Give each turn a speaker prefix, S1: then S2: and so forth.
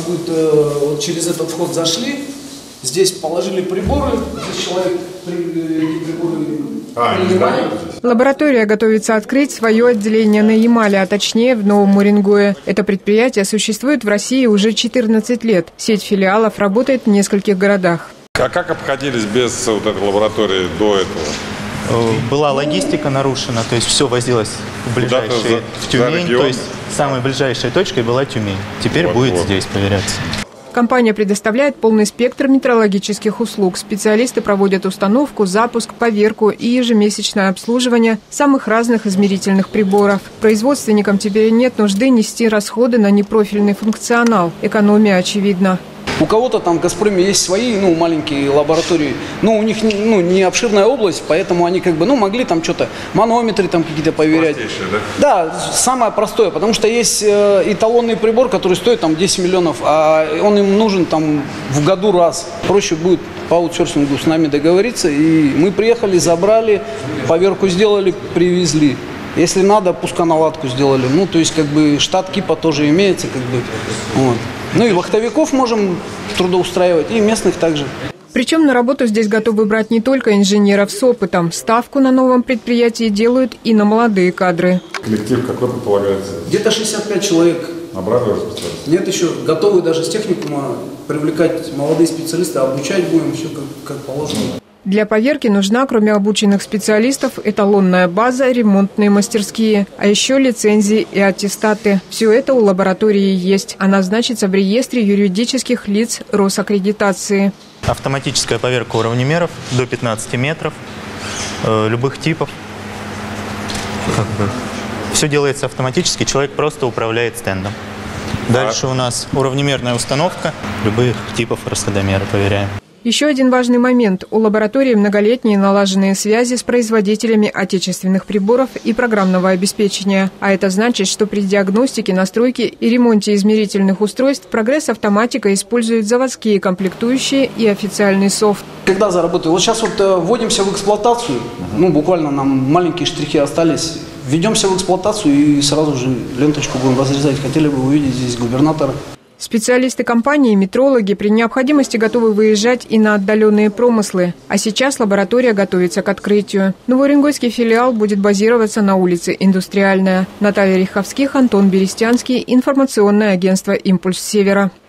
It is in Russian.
S1: будет, вот через этот вход зашли, здесь положили приборы, здесь человек эти приборы принимает.
S2: Лаборатория готовится открыть свое отделение на Ямале, а точнее в Новом Уренгое. Это предприятие существует в России уже 14 лет. Сеть филиалов работает в нескольких городах.
S3: А как обходились без вот этой лаборатории до этого?
S4: Была логистика нарушена, то есть все возилось в ближайшие, в Тюмень, то есть самой ближайшей точкой была Тюмень. Теперь будет здесь проверяться.
S2: Компания предоставляет полный спектр метрологических услуг. Специалисты проводят установку, запуск, поверку и ежемесячное обслуживание самых разных измерительных приборов. Производственникам теперь нет нужды нести расходы на непрофильный функционал. Экономия очевидна.
S1: У кого-то там в «Газпроме» есть свои, маленькие лаборатории, у них, не обширная область, поэтому они могли там что-то, манометры там какие-то проверять.
S3: Простейшее, да?
S1: Да, самое простое, потому что есть эталонный прибор, который стоит там 10 миллионов, а он им нужен там в году раз. Проще будет по аутсорсингу с нами договориться, и мы приехали, забрали, поверку сделали, привезли. Если надо, пусконаладку сделали. То есть штат КИПа тоже имеется, вот. И вахтовиков можем трудоустраивать, и местных также.
S2: Причем на работу здесь готовы брать не только инженеров с опытом. Ставку на новом предприятии делают и на молодые кадры.
S3: Коллектив какой предполагается?
S1: Где-то 65 человек.
S3: Обрадовали специалисты?
S1: Нет, еще готовы даже с техникума привлекать молодые специалисты, обучать будем, все как положено.
S2: Для поверки нужна, кроме обученных специалистов, эталонная база, ремонтные мастерские, а еще лицензии и аттестаты. Все это у лаборатории есть. Она значится в реестре юридических лиц Росаккредитации.
S4: Автоматическая поверка уровнемеров до 15 метров, любых типов. Все делается автоматически, человек просто управляет стендом. Дальше у нас уровнемерная установка, любых типов расходомера проверяем.
S2: Еще один важный момент. У лаборатории многолетние налаженные связи с производителями отечественных приборов и программного обеспечения. А это значит, что при диагностике, настройке и ремонте измерительных устройств «Прогресс Автоматика» использует заводские комплектующие и официальный софт.
S1: Когда заработаю? Вот сейчас вводимся в эксплуатацию. Буквально нам маленькие штрихи остались. Введемся в эксплуатацию и сразу же ленточку будем разрезать. Хотели бы увидеть здесь губернатора.
S2: Специалисты компании, метрологи при необходимости готовы выезжать и на отдаленные промыслы. А сейчас лаборатория готовится к открытию. Новоуренгойский филиал будет базироваться на улице Индустриальная. Наталья Риховских, Антон Берестянский. Информационное агентство «Импульс Севера».